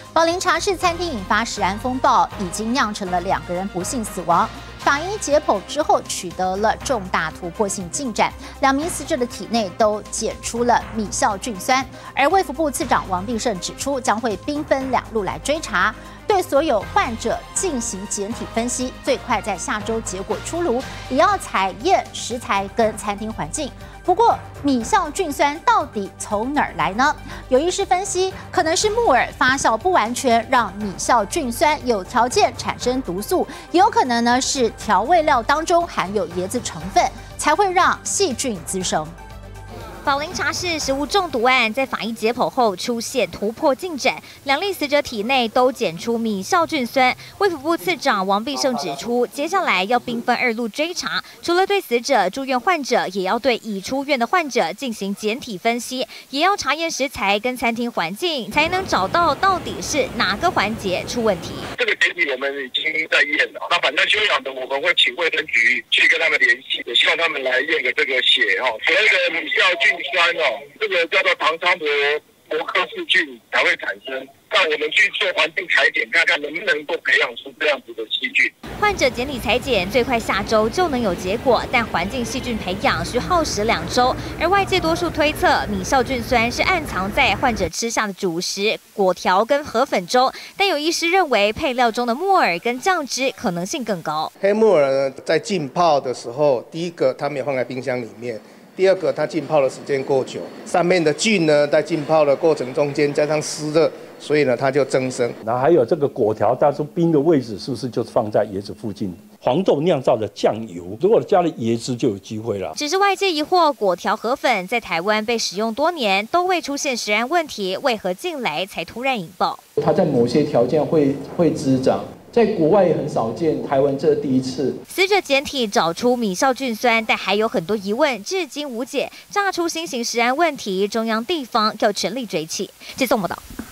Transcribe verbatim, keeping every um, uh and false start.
宝林茶室餐厅引发食安风暴，已经酿成了两个人不幸死亡。法医解剖之后取得了重大突破性进展，两名死者的体内都检出了米酵菌酸。而卫福部次长王必胜指出，将会兵分两路来追查，对所有患者进行检体分析，最快在下周结果出炉，也要采验食材跟餐厅环境。不过，米酵菌酸到底从哪儿来呢？有医师分析，可能是木耳发酵不完全，让米酵菌酸有条件产生毒素；也有可能呢是调味料当中含有椰子成分，才会让细菌滋生。 宝林茶室食物中毒案在法医解剖后出现突破进展，两例死者体内都检出米酵菌酸。卫福部次长王必胜指出，接下来要兵分二路追查，除了对死者、住院患者，也要对已出院的患者进行检体分析，也要查验食材跟餐厅环境，才能找到到底是哪个环节出问题。 这个检体我们已经在验了，那反正休养的我们会请卫生局去跟他们联系，也希望他们来验个这个血哈，所谓的米酵菌酸哦，这个叫做唐昌伯伯克氏菌才会产生。让我们去做环境采检，看看能不能够培养出这样子的细菌。 患者检体采检最快下周就能有结果，但环境细菌培养需耗时两周。而外界多数推测，米酵菌酸是暗藏在患者吃下的主食、果条跟河粉中，但有医师认为配料中的木耳跟酱汁可能性更高。 黑木耳呢，在浸泡的时候，第一个它没有放在冰箱里面。第二个，它浸泡的时间过久，上面的菌呢，在浸泡的过程中间加上湿热，所以呢，它就增生。 然后还有这个果条，当初冰的位置是不是就放在椰子附近？黄豆酿造的酱油，如果加了椰汁就有机会了。 只是外界疑惑，果条河粉在台湾被使用多年，都未出现食安问题，为何近来才突然引爆？ 它在某些条件会会滋长。在国外也很少见，台湾这第一次。 死者检体找出米酵菌酸，但还有很多疑问，至今无解，炸出新型食安问题，中央地方要全力追缉。接送报道。